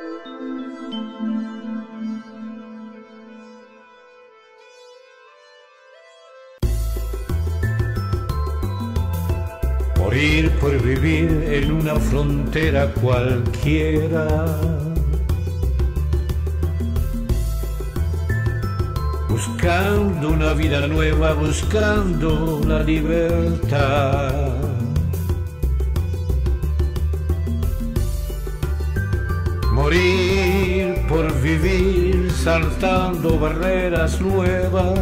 Morir por vivir en una frontera cualquiera, buscando una vida nueva, buscando la libertad. Morir por vivir saltando barreras nuevas,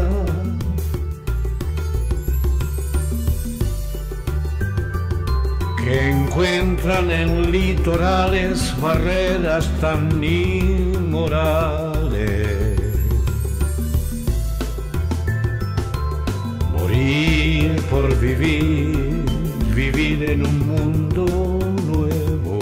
que encuentran en litorales barreras tan inmorales. Morir por vivir, vivir en un mundo nuevo,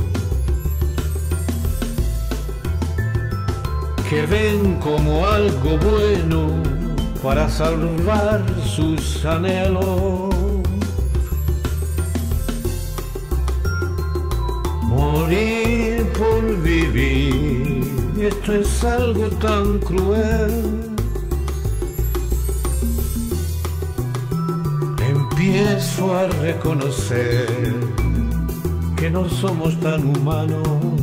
que ven como algo bueno para salvar sus anhelos. Morir por vivir, esto es algo tan cruel. Empiezo a reconocer que no somos tan humanos.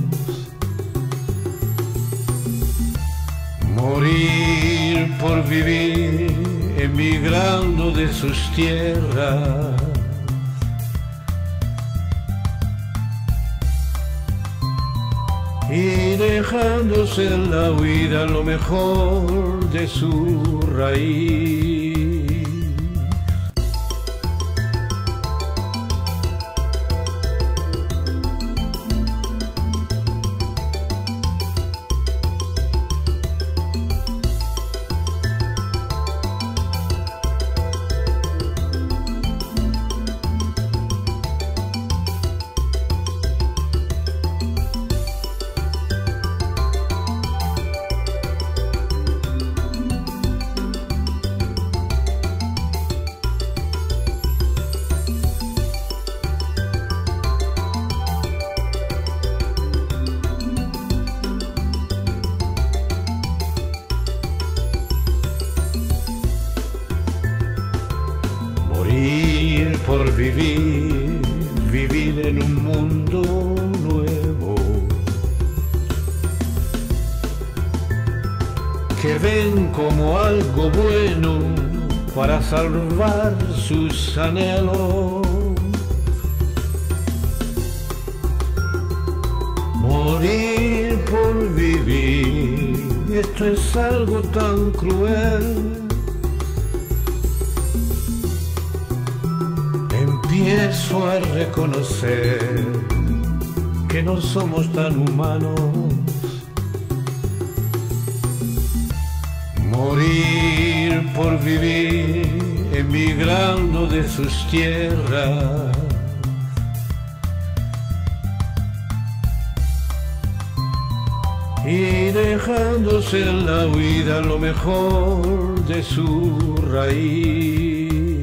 Morir por vivir, emigrando de sus tierras, y dejándose en la huida lo mejor de su raíz. Morir por vivir, vivir en un mundo nuevo, que ven como algo bueno para salvar sus anhelos. Morir por vivir, esto es algo tan cruel. Empiezo a reconocer que no somos tan humanos. Morir por vivir, emigrando de sus tierras, y dejándose en la huida lo mejor de su raíz.